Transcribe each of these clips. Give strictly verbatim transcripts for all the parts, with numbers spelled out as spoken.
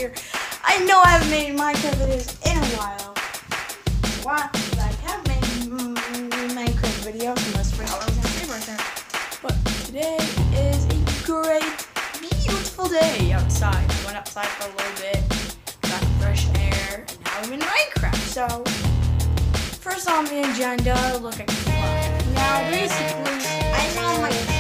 here. I know I haven't made Minecraft videos in a while. Why? Because I have made mm, Minecraft videos in the spring holidays and Christmas time. But today is a great, beautiful day outside. I went outside for a little bit, got some fresh air, and now I'm in Minecraft. So, first on the agenda, look at the clock. Now, basically, I'm on my T V.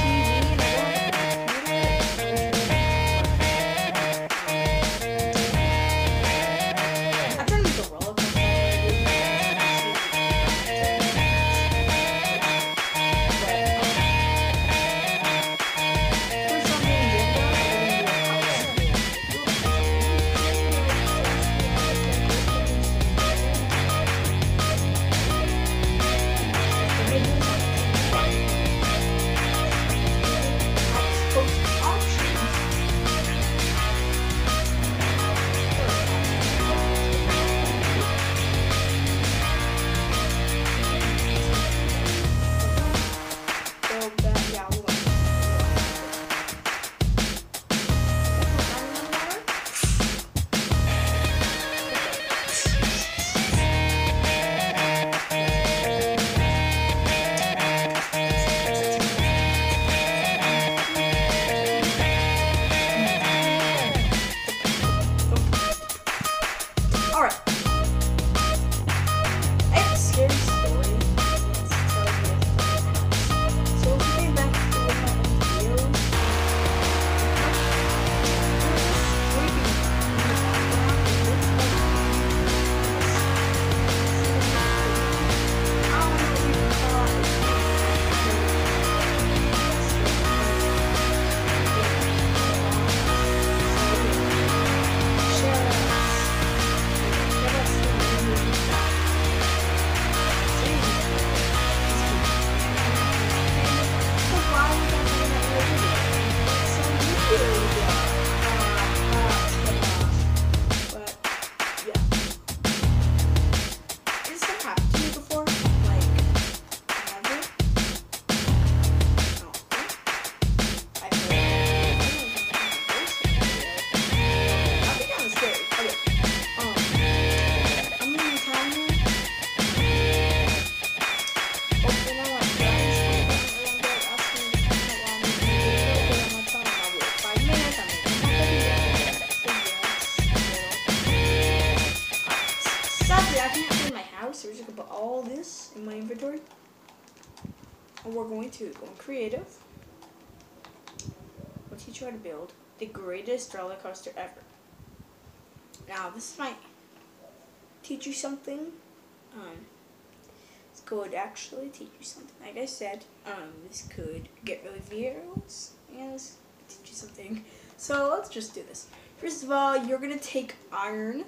So we're just gonna put all this in my inventory, and we're going to go creative. We'll teach you how to build the greatest roller coaster ever. Now this might teach you something. Um, this could actually teach you something. Like I said, um, this could get really virals, and this could teach you something. So let's just do this. First of all, you're gonna take iron,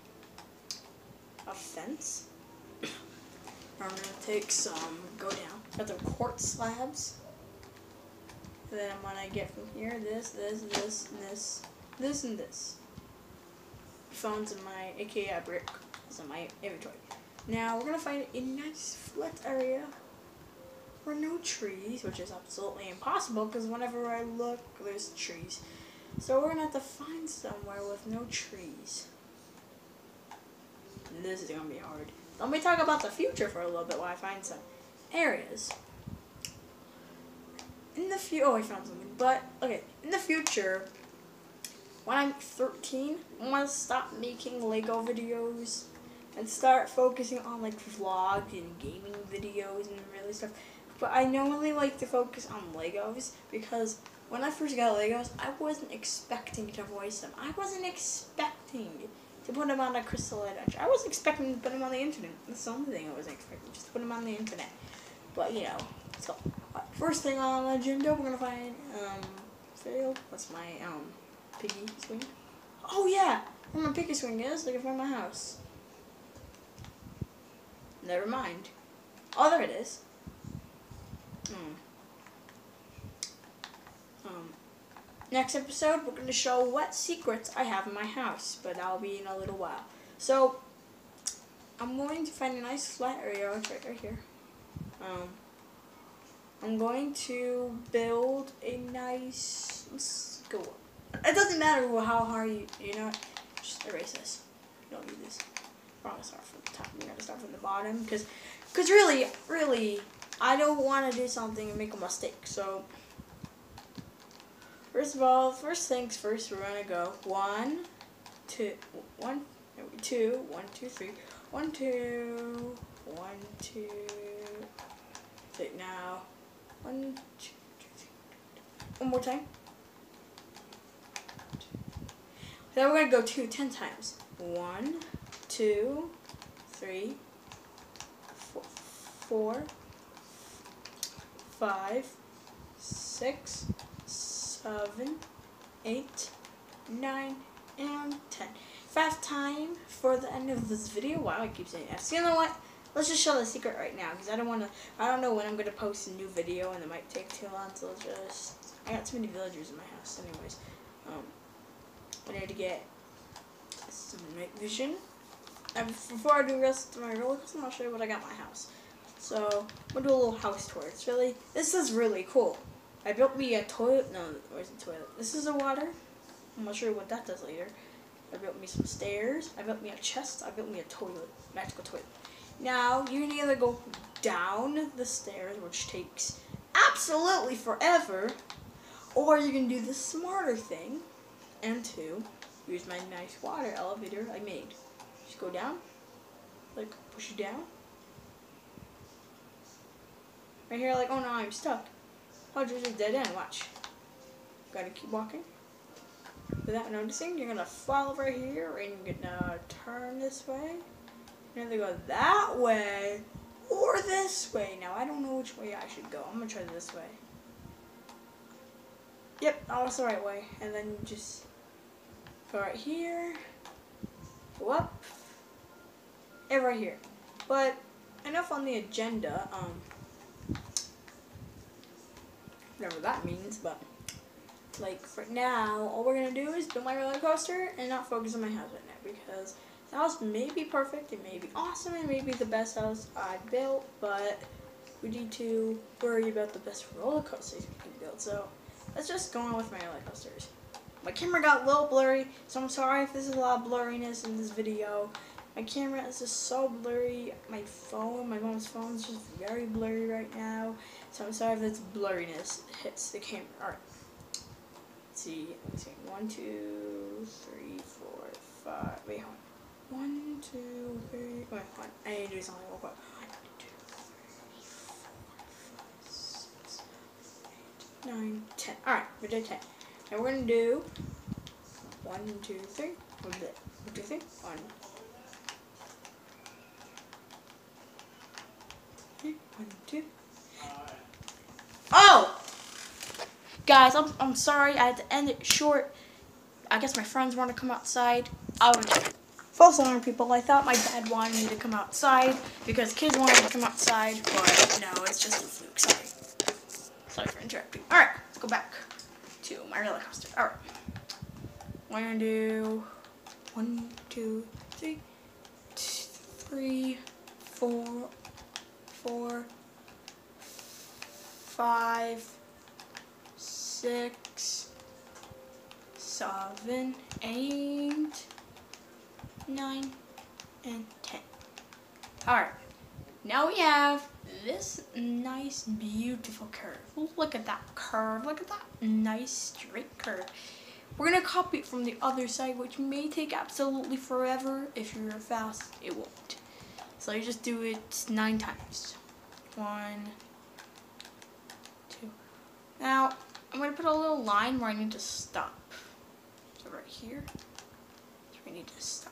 a fence. I'm gonna take some, go down, got the quartz slabs. Then I'm gonna get from here this, this, this, and this, this, and this. Phones in my, aka a brick, is in my inventory. Now we're gonna find a nice flat area where no trees, which is absolutely impossible because whenever I look, there's trees. So we're gonna have to find somewhere with no trees. And this is gonna be hard. Let me talk about the future for a little bit while I find some areas. In the future, oh, I found something. But, okay, in the future, when I'm thirteen, I want to stop making Lego videos and start focusing on, like, vlogs and gaming videos and really stuff. But I normally like to focus on Legos because when I first got Legos, I wasn't expecting to voice them. I wasn't expecting to put them on a Crystal Adventure. I was expecting to put them on the internet. That's the only thing I was expecting, just to put them on the internet. But, you know, so, uh, first thing on the agenda, we're going to find, um, failed. What's my, um, piggy swing? Oh, yeah! Where my piggy swing is, I can find my house. Never mind. Oh, there it is. Hmm. Um, next episode, we're going to show what secrets I have in my house, but that'll be in a little while. So, I'm going to find a nice flat area, it's right, right here. Um, I'm going to build a nice, let's go, it doesn't matter how hard you, you know, just erase this. You don't need this. We're gonna start from the top. We're gonna start from the bottom because, because really, really, I don't want to do something and make a mistake. So, first of all, first things first, we're gonna go one, two, one, two, one, two, three, one, two, one, two. Take now, one, two, three. One more time. Then we're gonna go two ten times. One, two, three, four, four, five, six, seven, eight, nine, and ten. If I have time for the end of this video, wow, I keep saying F. You know what? Let's just show the secret right now because I don't want to. I don't know when I'm gonna post a new video, and it might take too long. So let's just. I got too many villagers in my house, anyways. Um, I need to get some night vision. And before I do the rest of my roller coaster, I'll show you what I got in my house. So I'm gonna do a little house tour. It's really. This is really cool. I built me a toilet. No, where's the toilet? This is a water. I'm not sure what that does later. I built me some stairs. I built me a chest. I built me a toilet, magical toilet. Now, you can either go down the stairs, which takes absolutely forever, or you can do the smarter thing, and two, use my nice water elevator I made. Just go down, like, push it down. Right here, like, oh no, I'm stuck. Oh, there's a dead end, watch. Gotta keep walking. Without noticing, you're gonna fall over here, and you're gonna turn this way. You either go that way or this way. Now I don't know which way I should go. I'm gonna try this way. Yep, that's the right way. And then you just go right here, go up, and right here. But enough on the agenda. Um, whatever that means. But like for now, all we're gonna do is build my roller coaster and not focus on my house right now because. The house may be perfect, it may be awesome, it may be the best house I built, but we need to worry about the best roller coasters we can build. So let's just go on with my roller coasters. My camera got a little blurry, so I'm sorry if there's a lot of blurriness in this video. My camera is just so blurry. My phone, my mom's phone is just very blurry right now, so I'm sorry if this blurriness hits the camera. All right. Let's see. Let's see. One, two, three, four, five. Wait, hold on. One, two, three, wait, one. I need to do something real quick. One, two, three, four, five, six, eight, nine, ten. Alright, we did ten. Now we're gonna do one, two, three. What is it? One, two, three. One. Okay, one, two. Oh! Guys, I'm, I'm sorry. I had to end it short. I guess my friends want to come outside. I would. False alarm, people. I thought my dad wanted me to come outside because kids wanted to come outside, but no, it's just a fluke. Sorry. Sorry for interrupting. Alright, let's go back to my roller coaster. Alright. We're gonna do one, two, three, three, four, four, five, six, seven, eight, nine, and ten. Alright, now we have this nice, beautiful curve. Look at that curve. Look at that nice, straight curve. We're going to copy it from the other side, which may take absolutely forever. If you're fast, it won't. So you just do it nine times. One, two. Now, I'm going to put a little line where I need to stop. So right here, so we need to stop.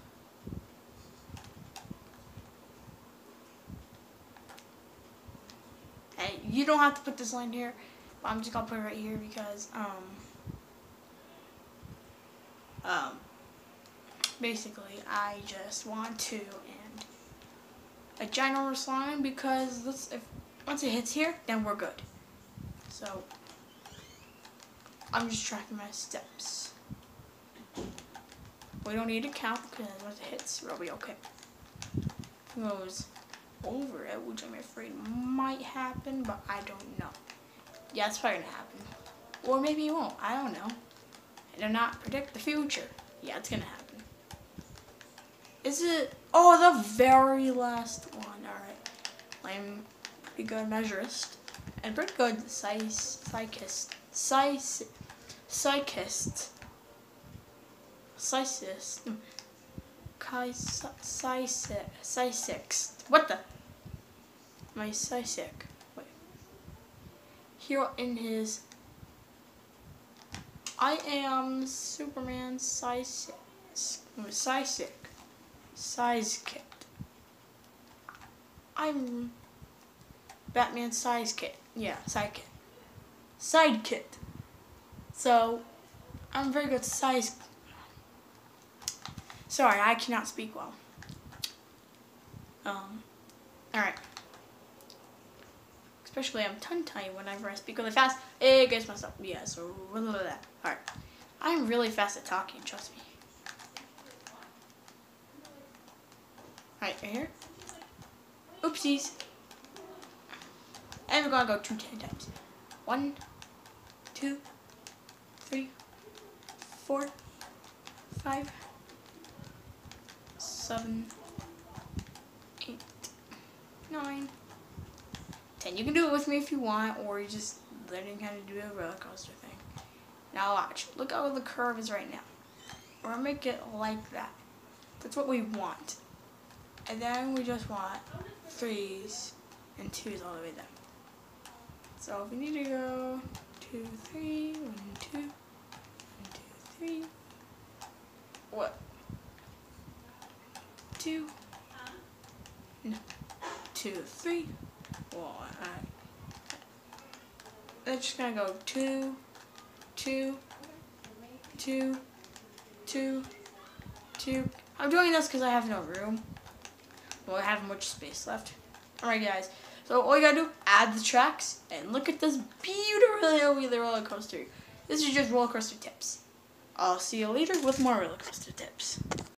Hey, you don't have to put this line here, but I'm just gonna put it right here because um um basically I just want to end a ginormous line because this, if once it hits here, then we're good. So I'm just tracking my steps. We don't need to count because once it hits, we'll be okay. It goes over it, which I'm afraid might happen, but I don't know. Yeah, it's probably gonna happen. Or maybe it won't. I don't know. I do not predict the future. Yeah, it's gonna happen. Is it? Oh, the very last one. All right. I'm pretty good measurist and pretty good psychist. Psychist. Psychist. Psychist. Psychist. What the? My psychic. Wait. Here in his. I am Superman psychic. Psychic. Size kit. I'm Batman size kit. Yeah, side kit. Side kit. So, I'm very good size. Sorry, I cannot speak well. Um, alright. Especially I'm tongue-tied whenever I speak really fast. It gets messed up. Yeah, so, blah, blah, blah. Alright. I'm really fast at talking, trust me. Alright, right here. Oopsies. And we're gonna go two ten times. One, two, three, four, five, seven, eight, nine, ten. You can do it with me if you want, or you just learning how to do a roller coaster thing. Now watch. Look how the curve is right now. We're gonna make it like that. That's what we want. And then we just want threes and twos all the way down. So we need to go two, three, one, two, one, two, three. What? Two. No. Two, three. One. Alright. They're just gonna go two, two, two, two, two. I'm doing this because I have no room. Well, I have much space left. Alright guys, so all you gotta do, add the tracks, and look at this beautiful roller coaster. This is just roller coaster tips. I'll see you later with more roller coaster tips.